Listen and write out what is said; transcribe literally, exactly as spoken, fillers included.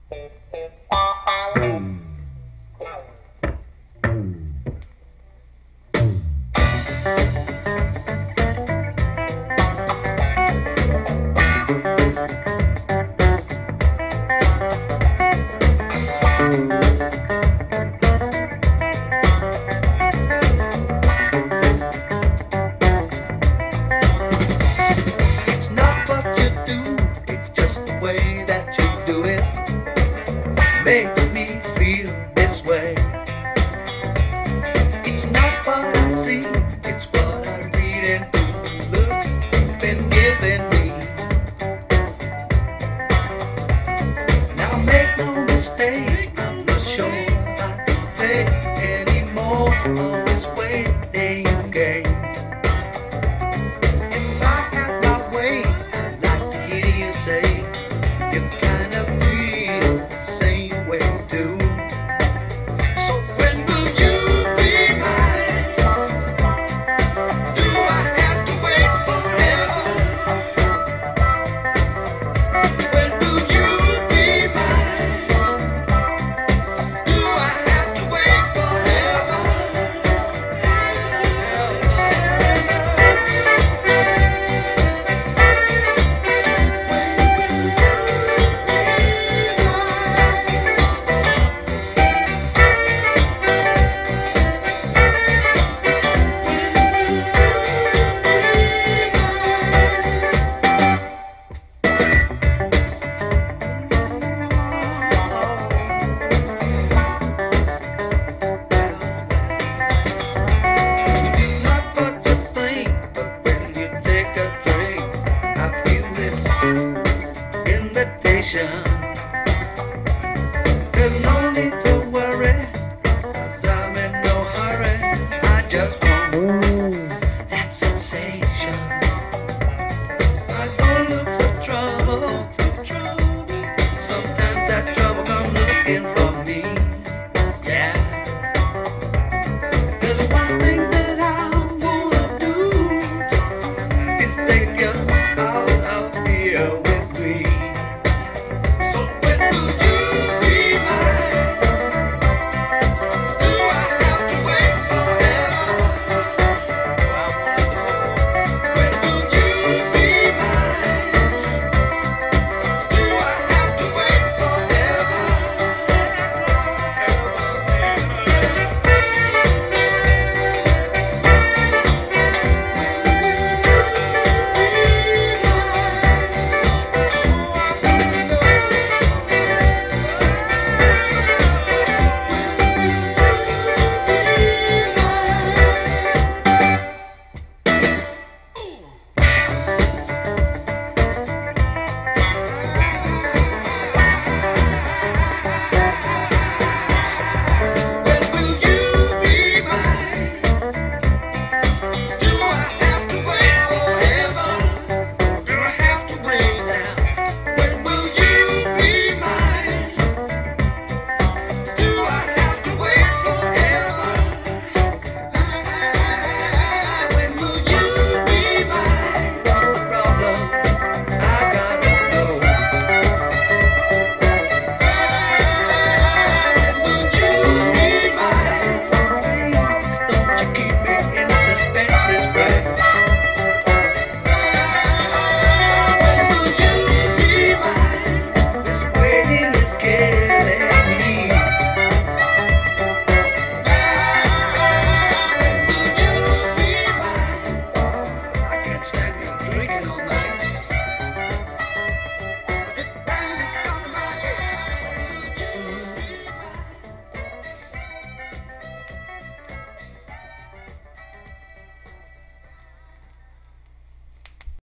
Makes me feel this way. It's not what I see, it's what I read into the looks you've been giving me. Now make no mistake, I'm not sure I can take any more of this waiting game. If I had my way, I'd like to hear you say you kind of feel the same way too. So when will you be mine? Do I have to wait forever? When will you be mine? Do I have to wait forever? Invitation.